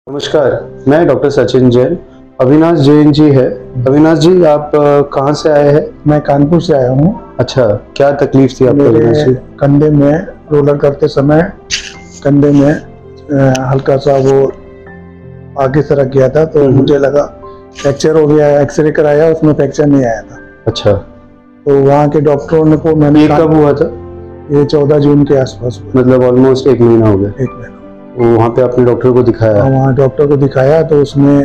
नमस्कार, मैं डॉक्टर सचिन जैन। अविनाश जैन जी है। अविनाश जी, आप कहाँ से आए हैं? मैं कानपुर से आया हूँ। अच्छा, क्या तकलीफ थी आपको? मेरे कंधे में रोलर करते समय कंधे में हल्का सा वो आगे सरक गया था, तो मुझे लगा फ्रैक्चर हो गया है। एक्सरे कराया, उसमें फ्रैक्चर नहीं आया था। अच्छा, तो वहाँ के डॉक्टरों को मैंने ये कब हुआ था? ये 14 जून के आसपास हुआ। मतलब ऑलमोस्ट 1 महीना हो गया। 1 महीना। वहाँ पे आपने डॉक्टर को दिखाया? वहाँ डॉक्टर को दिखाया, तो उसमें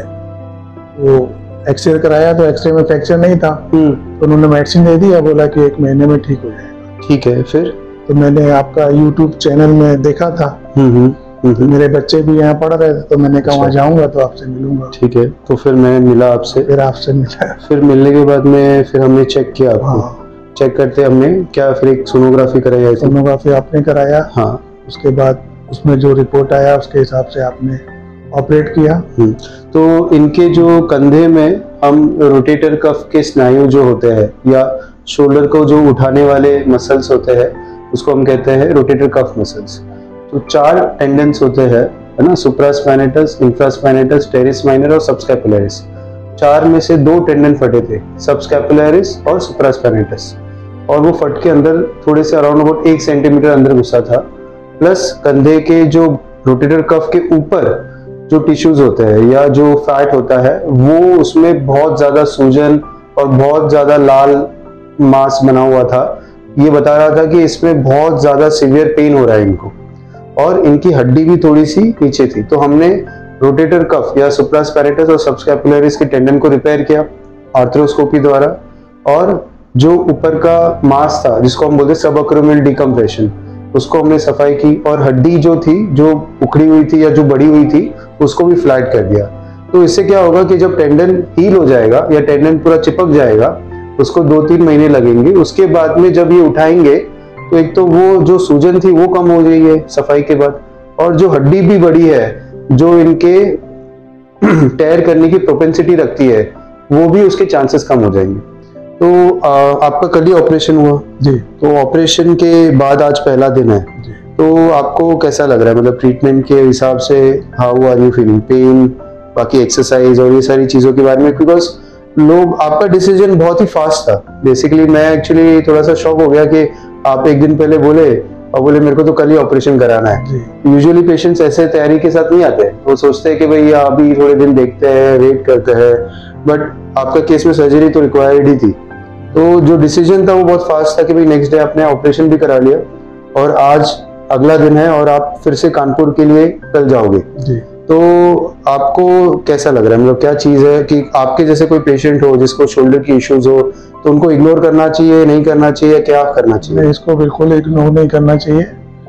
वो एक्सरे कराया, तो एक्सरे में फ्रैक्चर नहीं था। तो उन्होंने मेडिसिन दे दी और बोला कि 1 महीने में ठीक हो जाएगा। ठीक है, फिर? तो मैंने आपका यूट्यूब चैनल में देखा था। मेरे बच्चे भी यहाँ पढ़ रहे थे, तो मैंने कहा वहाँ जाऊंगा तो आपसे मिलूंगा। ठीक है, तो फिर मैं मिला आपसे। फिर आपसे मिला। फिर मिलने के बाद में फिर हमने चेक किया आपको। हाँ। चेक करते हमने क्या, फिर एक सोनोग्राफी कराई? सोनोग्राफी आपने कराया। हाँ। उसके बाद उसमें जो रिपोर्ट आया उसके हिसाब से आपने ऑपरेट किया। तो इनके जो कंधे में हम रोटेटर कफ के स्नायु जो होते हैं या शोल्डर को जो उठाने वाले मसल्स होते हैं, उसको हम कहते हैं रोटेटर कफ मसल्स। तो 4 टेंडेंस होते हैं, है ना? सुप्रास्पाइनेटस, इंफ्रास्पाइनेटस, टेरिस माइनर और सबस्कैपुलरिस। 4 में से 2 टेंडन फटे थे, सबस्कैपुलरिस और सुप्रास्पाइनेटस, और वो फट के अंदर थोड़े से अराउंड अबाउट 1 सेंटीमीटर अंदर घुसा था। प्लस कंधे के जो रोटेटर कफ के ऊपर जो टिश्यूज होते हैं या जो फैट होता है, वो उसमें बहुत ज्यादा सूजन और बहुत ज्यादा लाल मांस बना हुआ था। ये बता रहा था कि इसमें बहुत ज्यादा सीवियर पेन हो रहा है इनको, और इनकी हड्डी भी थोड़ी सी नीचे थी। तो हमने रोटेटर कफ या सुप्रास्पाइनेटस और सबस्कैपुलरिस के टेंडन को रिपेयर किया आर्थ्रोस्कोपी द्वारा, और जो ऊपर का मांस था जिसको हम बोलते सबअक्रोमियल डिकम्प्रेशन, उसको हमने सफाई की, और हड्डी जो थी, जो उखड़ी हुई थी या जो बड़ी हुई थी, उसको भी फ्लैट कर दिया। तो इससे क्या होगा कि जब टेंडन हील हो जाएगा या टेंडन पूरा चिपक जाएगा, उसको 2-3 महीने लगेंगे। उसके बाद में जब ये उठाएंगे तो एक तो वो जो सूजन थी वो कम हो जाएगी सफाई के बाद, और जो हड्डी भी बड़ी है जो इनके टेयर करने की प्रोपेंसिटी रखती है, वो भी उसके चांसेस कम हो जाएंगे। तो आपका कल ही ऑपरेशन हुआ जी। तो ऑपरेशन के बाद आज पहला दिन है जी। तो आपको कैसा लग रहा है? मतलब ट्रीटमेंट के हिसाब से how are you feeling? Pain, बाकी एक्सरसाइज और ये सारी चीजों के बारे में, बिकॉज लोग, आपका डिसीजन बहुत ही फास्ट था। बेसिकली मैं एक्चुअली थोड़ा सा शॉक हो गया कि आप 1 दिन पहले बोले और बोले मेरे को तो कल ही ऑपरेशन कराना है। यूजुअली पेशेंट्स ऐसे तैयारी के साथ नहीं आते, वो सोचते हैं कि भाई अभी थोड़े दिन देखते हैं, वेट करते हैं, बट आपका केस में सर्जरी तो रिक्वायर्ड ही थी। तो जो डिसीजन था वो बहुत फास्ट था कि भाई नेक्स्ट डे आपने ऑपरेशन भी करा लिया, और आज अगला दिन है और आप फिर से कानपुर के लिए कल जाओगे। जी। तो आपको कैसा लग रहा है? मतलब क्या चीज है कि आपके जैसे कोई पेशेंट हो जिसको शोल्डर की इश्यूज हो, तो उनको इग्नोर करना चाहिए, नहीं करना चाहिए, क्या करना चाहिए? इसको बिल्कुल इग्नोर नहीं करना चाहिए,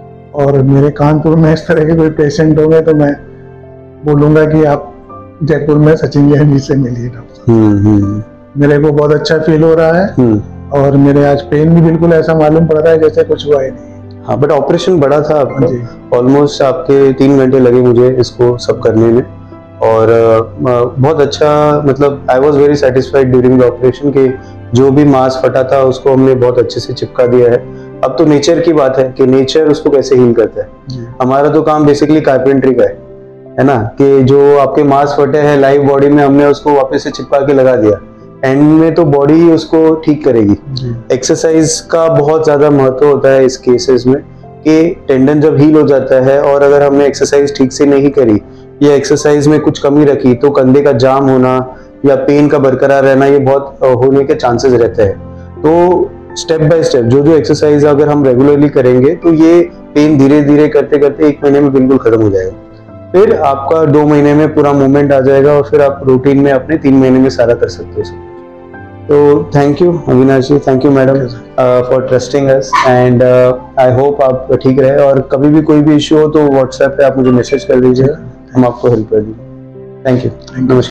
और मेरे कानपुर में इस तरह के कोई पेशेंट होंगे तो मैं बोलूंगा कि आप जयपुर में सचिन जैन जी से मिलिए डॉक्टर। मेरे को बहुत अच्छा फील हो रहा है, और मेरे आज पेन भी बिल्कुल ऐसा मालूम पड़ रहा है जैसे कुछ हुआ ही नहीं। हाँ, बट ऑपरेशन बड़ा था आपका, ऑलमोस्ट आपके 3 घंटे लगे मुझे इसको सब करने में, और बहुत अच्छा, मतलब I was very satisfied during the operation कि जो भी मांस फटा था उसको हमने बहुत अच्छे से चिपका दिया है। अब तो नेचर की बात है कि नेचर उसको कैसे हील करता है। हमारा तो काम बेसिकली कारपेंट्री का है ना, कि जो आपके मांस फटे हैं लाइव बॉडी में, हमने उसको वापस से चिपका के लगा दिया। एंड में तो बॉडी ही उसको ठीक करेगी। एक्सरसाइज का बहुत ज्यादा महत्व होता है इस केसेस में, कि टेंडन जब हील हो जाता है और अगर हमने एक्सरसाइज ठीक से नहीं करी या एक्सरसाइज में कुछ कमी रखी, तो कंधे का जाम होना या पेन का बरकरार रहना, ये बहुत होने के चांसेस रहते हैं। तो स्टेप बाय स्टेप जो जो एक्सरसाइज अगर हम रेगुलरली करेंगे, तो ये पेन धीरे धीरे करते करते 1 महीने में बिल्कुल खत्म हो जाएगा। फिर आपका 2 महीने में पूरा मूवमेंट आ जाएगा, और फिर आप रूटीन में अपने 3 महीने में सारा कर सकते हो। तो thank you Avinash ji, thank you madam for trusting us, and I hope आप ठीक रहे, और कभी भी कोई भी इश्यू हो तो व्हाट्सएप पे आप मुझे मैसेज कर दीजिएगा, हम आपको हेल्प कर देंगे। Thank you. नमस्कार।